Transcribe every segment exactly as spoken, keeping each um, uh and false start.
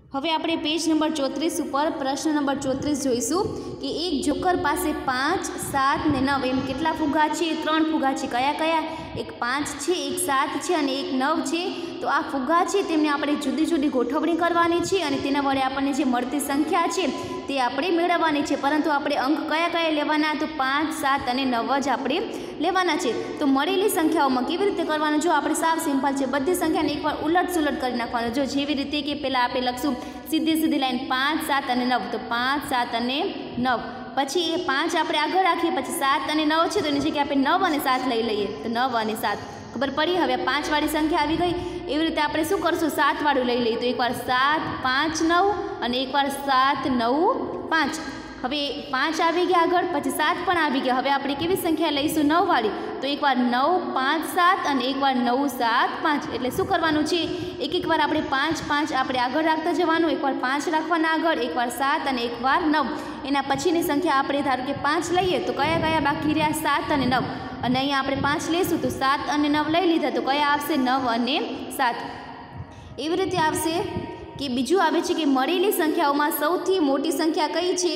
હવે આપણે page number ચોત્રીસ ઉપર પ્રશ્ન નંબર ચોત્રીસ જોઈશું કે એક જોકર પાસે પાંચ સાત ને નવ એમ કેટલા ફુગા છે? ત્રણ ફુગા છે. કયા કયા? એક પાંચ છે, એક સાત છે અને એક નવ છે. તો આ ફુગા છે તેમને આપણે જુદી જુદી ગોઠવણી કરવાની છે અને તેના વડે આપણને જે મળતી સંખ્યા છે તે આપણે મેળવવાની છે. પરંતુ આપણે અંક કયા કયા લેવાના? તો પાંચ સાત અને નવ જ આપણે લેવાના છે. તો મળેલી સંખ્યાઓમાં કેવી રીતે કરવાનું? જો આપણે સાવ સિમ્પલ છે, બધી સંખ્યાને એકવાર ઉલટ સુલટ કરી નાખવાનું. જો જેવી રીતે કે પહેલાં આપણે લખશું સીધી સીધી લાઈન પાંચ સાત અને નવ, તો પાંચ સાત અને નવ. પછી એ પાંચ આપણે આગળ રાખીએ, પછી સાત અને નવ છે તો એની જગ્યાએ આપણે નવ અને સાત લઈ લઈએ, તો નવ અને સાત. ખબર પડી? હવે પાંચવાળી સંખ્યા આવી ગઈ. એવી રીતે આપણે શું કરશું? સાતવાળું લઈ લઈએ. તો એકવાર સાત પાંચ નવ અને એકવાર સાત નવ પાંચ. હવે પાંચ આવી ગયા આગળ, પછી સાત પણ આવી ગયા. હવે આપણે કેવી સંખ્યા લઈશું? નવવાળી. તો એકવાર નવ પાંચ સાત અને એકવાર નવ સાત પાંચ. એટલે શું કરવાનું છે? એક એકવાર આપણે પાંચ પાંચ આપણે આગળ રાખતા જવાનું. એકવાર પાંચ રાખવાના આગળ, એકવાર સાત અને એકવાર નવ. એના પછીની સંખ્યા આપણે ધારો કે પાંચ લઈએ તો કયા કયા બાકી રહ્યા? સાત અને નવ. અને અહીંયા આપણે પાંચ લઈશું તો સાત અને નવ લઈ લીધા, તો કયા આવશે? નવ અને સાત. એવી રીતે આવશે કે બીજું આવે છે કે મળેલી સંખ્યાઓમાં સૌથી મોટી સંખ્યા કઈ છે?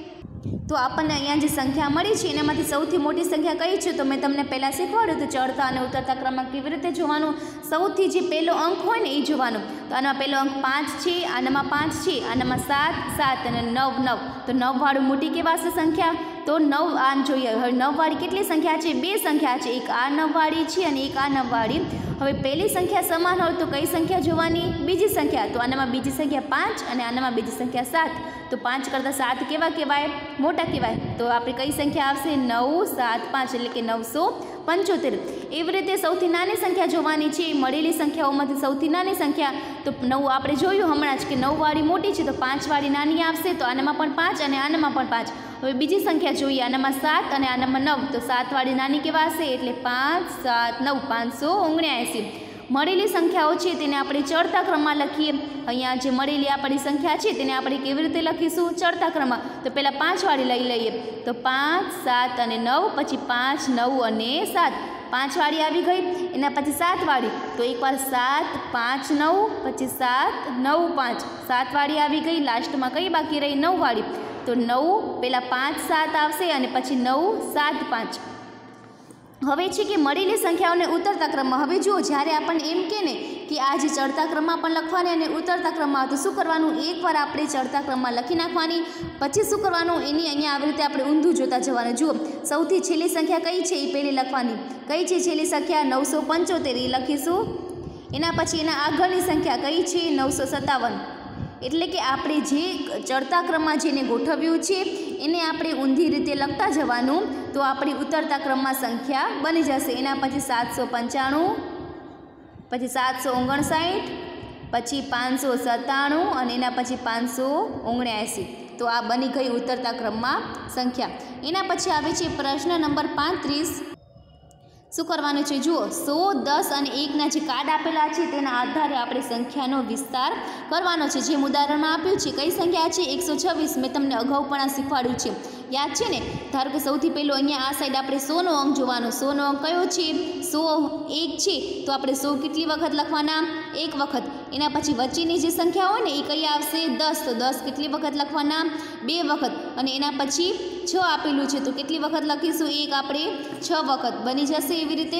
તો આપણને અહીંયા જે સંખ્યા મળી છે એનામાંથી સૌથી મોટી સંખ્યા કઈ છે? તો મેં તમને પહેલાં શીખવાડ્યું તો ચડતા અને ઉતરતા ક્રમમાં કેવી રીતે જોવાનું. સૌથી જે પહેલો અંક હોય ને એ જોવાનું. તો આનામાં પહેલો અંક પાંચ છે, આનામાં પાંચ છે, આનામાં સાત સાત અને નવ નવ. તો નવવાળું મોટી કેવાશે સંખ્યા? તો નવ આમ જોઈએ. હવે નવવાળી કેટલી સંખ્યા છે? બે સંખ્યા છે. એક આ નવવાળી છે અને એક આ નવવાળી. હવે પહેલી સંખ્યા સમાન હોય તો કઈ સંખ્યા જોવાની? બીજી સંખ્યા. તો આનામાં બીજી સંખ્યા પાંચ અને આનામાં બીજી સંખ્યા સાત. તો પાંચ કરતાં સાત કેવા કહેવાય? મોટા કહેવાય. તો આપણે કઈ સંખ્યા આવશે? નવ સાત પાંચ, એટલે કે નવસો પંચોતેર. એવી રીતે સૌથી નાની સંખ્યા જોવાની છે. મળેલી સંખ્યાઓમાંથી સૌથી નાની સંખ્યા તો નવ આપણે જોયું હમણાં જ કે નવવાળી મોટી છે તો પાંચવાળી નાની આવશે. તો આનામાં પણ પાંચ અને આનામાં પણ પાંચ. હવે બીજી સંખ્યા જોઈએ. આનામાં સાત અને આનામાં નવ. તો સાતવાળી નાની કેવા હશે? એટલે પાંચ સાત નવ, પાંચસો ઓગણ્યાએંસી. મળેલી સંખ્યાઓ છે તેને આપણે ચડતા ક્રમમાં લખીએ. અહીંયા જે મળેલી આપણી સંખ્યા છે તેને આપણે કેવી રીતે લખીશું? ચડતા ક્રમમાં. તો પહેલાં પાંચવાળી લઈ લઈએ. તો પાંચ સાત અને નવ, પછી પાંચ નવ અને સાત. પાંચવાળી આવી ગઈ. એના પછી સાતવાળી. તો એકવાર સાત પાંચ નવ, પછી સાત નવ પાંચ. સાતવાળી આવી ગઈ. લાસ્ટમાં કઈ બાકી રહી? નવવાળી. તો નવ પહેલાં પાંચ સાત આવશે અને પછી નવ સાત પાંચ. હવે છે કે મળેલી સંખ્યાઓને ઉતરતા ક્રમમાં. હવે જુઓ, જ્યારે આપણને એમ કે ને કે આ જે ચડતા ક્રમમાં પણ લખવાની અને ઉતરતા ક્રમમાં, તો શું કરવાનું? એકવાર આપણે ચડતા ક્રમમાં લખી નાખવાની. પછી શું કરવાનું? એની અહીંયા આવી રીતે આપણે ઊંધું જોતા જવાનું. જુઓ, સૌથી છેલ્લી સંખ્યા કઈ છે એ પહેલી લખવાની. કઈ છે છેલ્લી સંખ્યા? નવસો પંચોતેર. એ લખીશું. એના પછી એના આગળની સંખ્યા કઈ છે? નવસો સત્તાવન. એટલે કે આપણે જે ચડતા ક્રમમાં જેને ગોઠવ્યું છે એને આપણે ઊંધી રીતે લખતા જવાનું. તો આપણી ઉતરતા ક્રમમાં સંખ્યા બની જશે. એના પછી સાતસો પંચાણું, પછી સાતસો ઓગણસાઠ, પછી પાંચસો સત્તાણું અને એના પછી પાંચસો ઓગણ્યાએંસી. તો આ બની ગઈ ઉતરતા ક્રમમાં સંખ્યા. એના પછી આવે છે પ્રશ્ન નંબર પાંત્રીસ. શું કરવાનું છે? જુઓ, સો દસ અને એકના જે કાર્ડ આપેલા છે તેના આધારે આપણે સંખ્યાનો વિસ્તાર કરવાનો છે. જે ઉદાહરણમાં આપ્યું છે કઈ સંખ્યા છે? એકસો છવ્વીસ. મેં તમને અગાઉ પણ આ શીખવાડ્યું છે, યાદ છે ને? ધારો કે સૌથી પહેલો અહીંયા આ સાઈડ આપણે સોનો અંક જોવાનો. સોનો અંક કયો છે? સો એક છે. તો આપણે સો કેટલી વખત લખવાના? એક વખત. એના પછી વચ્ચેની જે સંખ્યા હોય ને એ કઈ આવશે? દસ. તો દસ કેટલી વખત લખવાના? બે વખત. અને એના પછી છ આપેલું છે તો કેટલી વખત લખીશું? એક આપણે છ વખત. બની જશે એવી રીતે.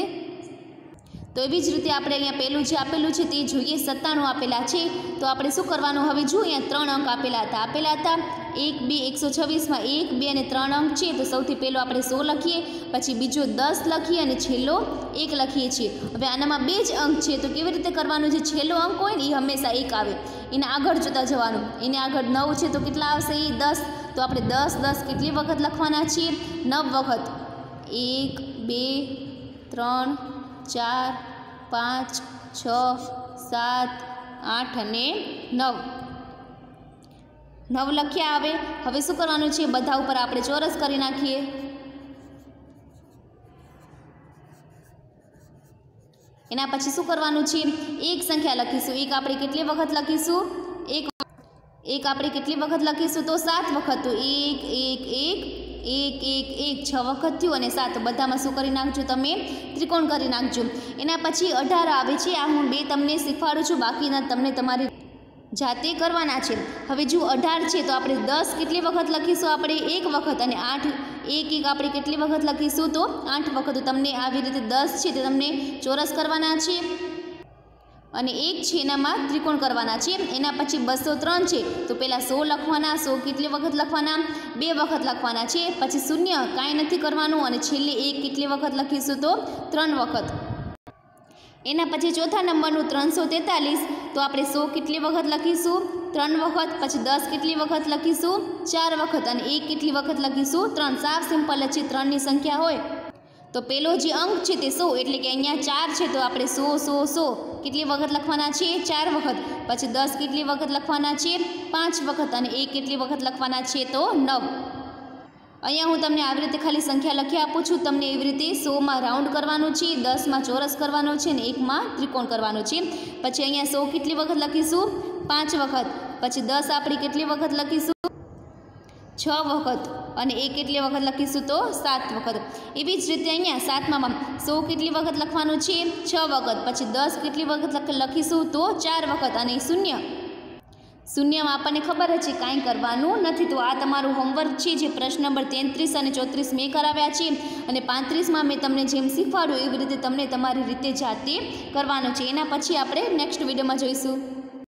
તો એવી જ રીતે આપણે અહીંયા પહેલું જે આપેલું છે તે જોઈએ. સત્તાણું આપેલા છે. તો આપણે શું કરવાનું? હવે જુઓ, અહીંયા ત્રણ અંક આપેલા હતા આપેલા હતા એક બે એકસો છવ્વીસમાં એક બે અને ત્રણ અંક છે. તો સૌથી પહેલો આપણે સો લખીએ, પછી બીજો દસ લખીએ અને છેલ્લો એક લખીએ છીએ. હવે આનામાં બે જ અંક છે તો કેવી રીતે કરવાનું? જે છેલ્લો અંક હોય ને એ હંમેશા એક આવે. એને આગળ જોતા જવાનું. એને આગળ નવ છે તો કેટલા આવશે? એ દસ. તો આપણે દસ દસ કેટલી વખત લખવાના છીએ? નવ વખત. એક બે ત્રણ ચાર પાંચ છ સાત આઠ અને નવ. નવ લખ્યા આવે. હવે શું કરવાનું છે? બધા ઉપર આપણે ચોરસ કરી નાખીએ. એના પછી શું કરવાનું છે? એક સંખ્યા લખીશું. એક આપણે કેટલી વખત લખીશું? એક. એક આપણે કેટલી વખત લખીશું? તો સાત વખત. તો એક એક એક એક એક એક છ વખત થયું અને સાત. બધામાં શું કરી નાખજો? તમે ત્રિકોણ કરી નાખજો. એના પછી અઢાર આવે છે. આ હું બે તમને શીખવાડું છું, બાકીના તમને તમારી જાતે કરવાના છે। હવે જો અઢાર છે તો આપણે દસ કેટલી વખત લખીશું? આપણે એક વખત, અને આઠ એક એક આપણે કેટલી વખત લખીશું? તો આઠ વખત। તો તમને આવી રીતે દસ છે તે તમને ચોરસ કરવાના છે, અને એક છે એનામાં ત્રિકોણ કરવાના છે। એના પછી બસો ત્રણ છે તો પહેલાં સો લખવાના, સો કેટલી વખત લખવાના? બે વખત લખવાના છે। પછી શૂન્ય કાંઈ નથી કરવાનું, અને છેલ્લે એક કેટલી વખત લખીશું? તો ત્રણ વખત। એના પછી ચોથા નંબરનું ત્રણસો તેતાલીસ તો આપણે સો કેટલી વખત લખીશું? ત્રણ વખત। પછી દસ કેટલી વખત લખીશું? ચાર વખત, અને એક કેટલી વખત લખીશું? ત્રણ। સાવ સિમ્પલ જ છે, ત્રણની સંખ્યા હોય તો પેલો જે અંક છે તે સો, એટલે કે અહીંયા ચાર છે તો આપણે સો સો સો કેટલી વખત લખવાના છે? ચાર વખત। પછી દસ કેટલી વખત લખવાના છે? પાંચ વખત, અને એક કેટલી વખત લખવાના છે? તો નવ। અહીંયા હું તમને આવી રીતે ખાલી સંખ્યા લખી આપું છું, તમને એવી રીતે સોમાં રાઉન્ડ કરવાનું છે, દસમાં ચોરસ કરવાનું છે, અને એકમાં ત્રિકોણ કરવાનું છે। પછી અહીંયા સો કેટલી વખત લખીશું? પાંચ વખત। પછી દસ આપણે કેટલી વખત લખીશું? છ વખત, અને એક કેટલી વખત લખીશું? તો સાત વખત। એવી જ રીતે અહીંયા સાતમામાં સો કેટલી વખત લખવાનું છે? છ વખત। પછી દસ કેટલી વખત લખીશું? તો ચાર વખત, અને શૂન્ય શૂન્યમાં આપણને ખબર જ છે કાંઈ કરવાનું નથી। તો આ તમારું હોમવર્ક છે, જે પ્રશ્ન નંબર તેત્રીસ અને ચોત્રીસ મેં કરાવ્યા છે, અને પાંત્રીસમાં મેં તમને જેમ શીખવાડ્યું એવી રીતે તમને તમારી રીતે જાતે કરવાનું છે। એના પછી આપણે નેક્સ્ટ વિડીયોમાં જોઈશું।